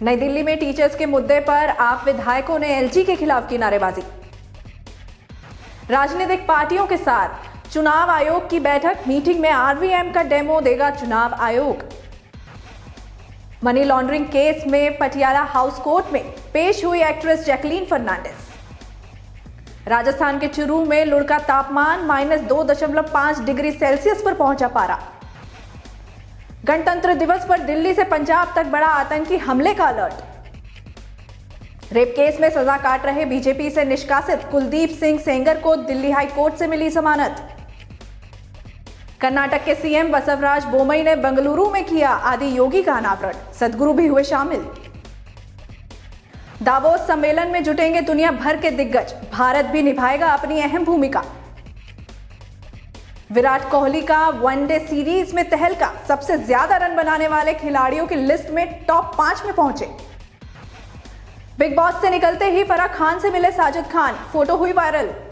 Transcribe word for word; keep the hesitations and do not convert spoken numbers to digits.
नई दिल्ली में टीचर्स के मुद्दे पर आप विधायकों ने एलजी के खिलाफ की नारेबाजी। राजनीतिक पार्टियों के साथ चुनाव आयोग की बैठक, मीटिंग में आरवीएम का डेमो देगा चुनाव आयोग। मनी लॉन्ड्रिंग केस में पटियाला हाउस कोर्ट में पेश हुई एक्ट्रेस जैकलीन फर्नांडिस। राजस्थान के चुरू में लुढ़का तापमान माइनस दो दशमलव पांच डिग्री सेल्सियस पर पहुंचा पारा। गणतंत्र दिवस पर दिल्ली से पंजाब तक बड़ा आतंकी हमले का अलर्ट। रेप केस में सजा काट रहे बीजेपी से निष्कासित कुलदीप सिंह सेंगर को दिल्ली हाई कोर्ट से मिली जमानत। कर्नाटक के सीएम बसवराज बोमई ने बेंगलुरु में किया आदि योगी का अनावरण, सदगुरु भी हुए शामिल। दावोस सम्मेलन में जुटेंगे दुनिया भर के दिग्गज, भारत भी निभाएगा अपनी अहम भूमिका। विराट कोहली का वनडे सीरीज में तहलका, सबसे ज्यादा रन बनाने वाले खिलाड़ियों की लिस्ट में टॉप पांच में पहुंचे। बिग बॉस से निकलते ही फराह खान से मिले साजिद खान, फोटो हुई वायरल।